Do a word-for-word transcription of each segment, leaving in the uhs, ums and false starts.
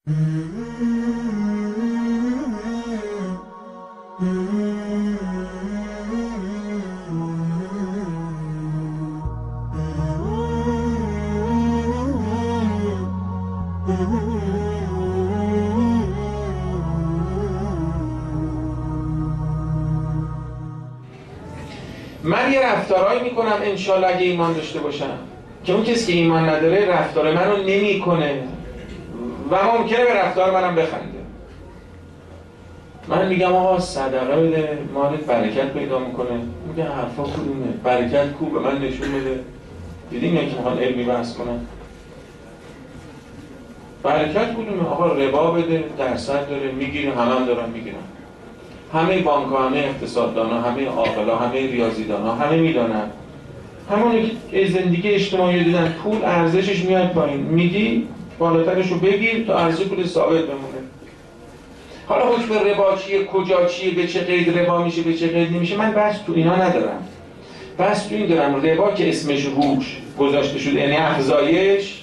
من یه رفتارهایی میکنم انشالله اگه ایمان داشته باشم که اون کسی که ایمان نداره رفتار منو نمیکنه و ممکنه به رفتار منم بخنده. من میگم آقا صدقه بده مالت برکت پیدا میکنه، میگه حرفا کدومه؟ برکت کو به من نشون بده. دیدین یکی میخوان علمی بحث کنن. برکت کدومه؟ آقا ربا بده درصد داره میگیره، همه هم دارن میگیرن. همه بانک ها، همه اقتصاددانا، همه عاقلا، همه ریاضیدانا همه میدانن. همونی که زندگی اجتماعی دیدن پول ارزشش میاد پایین، میگی بالاترش رو بگیر تا ارزش پول ثابت بمونه. حالا حکم ربا چیه، کجا چیه، به چه قید ربا میشه، به چه قید نمیشه، من بحث تو اینا ندارم. بحث تو این دارم ربا که اسمش روش گذاشته شده یعنی افزایش،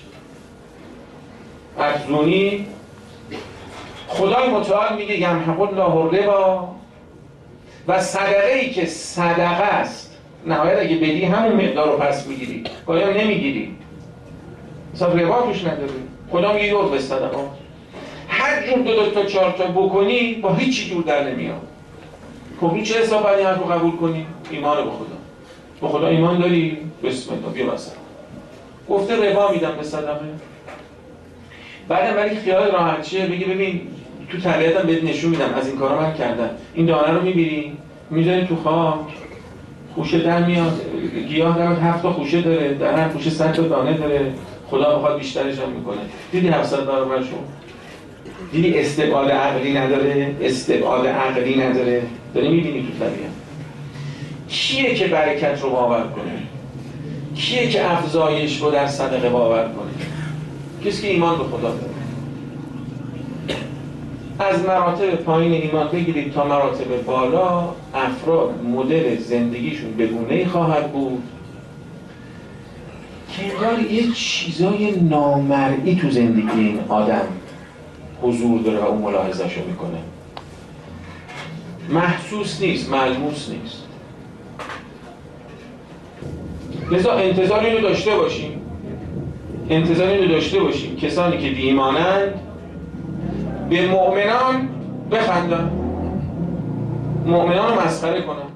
افزونی. خدای متعال میگه یمحق الله الربا و صدقه ای که صدقه است نهایت اگه بدی همون مقدار رو پس میگیری، گاهی هم نمیگیری، مثلا ربا توش نداره. خدا میگه یود به صدقه، هر جور دو دو تا چهار تا بکنی با هیچی جور در نمیاد. خب این چه حساب باید این حرف رو قبول کنی؟ ایمان به خدا. به خدا ایمان داری؟ بسم الله بیا مثلا گفته ربا میدم به صدقه. بعدم ولی خیال راحت چیه؟ بگی ببین تو طبیعتم بهت نشون میدم از این کارا من کردم. این دانه رو میبری میذاری تو خاک، خوشه در میاد، گیاه در هفت تا خوشه داره، در هر خوشه صد تا دانه داره، خدا بخواد بیشترش هم میکنه. دیدی هفتصد برابرشو؟ دیدی استبعاد عقلی نداره؟ استبعاد عقلی نداره. داری میبینی تو طبیعت. کیه که برکت رو باور کنه؟ کیه که افزایش رو در صدقه باور کنه؟ کسی که ایمان به خدا داره. از مراتب پایین ایمان بگیرید تا مراتب بالا، افراد مدل زندگیشون به گونه‌ای خواهد بود که انگار یه چیزای نامرئی تو زندگی این آدم حضور داره و اون ملاحظه‌شو میکنه. محسوس نیست، ملموس نیست. لذا انتظار اینو داشته باشیم انتظار اینو داشته باشیم کسانی که بی‌ایمانند به مؤمنان بخندن، مؤمنان رو مسخره کنن.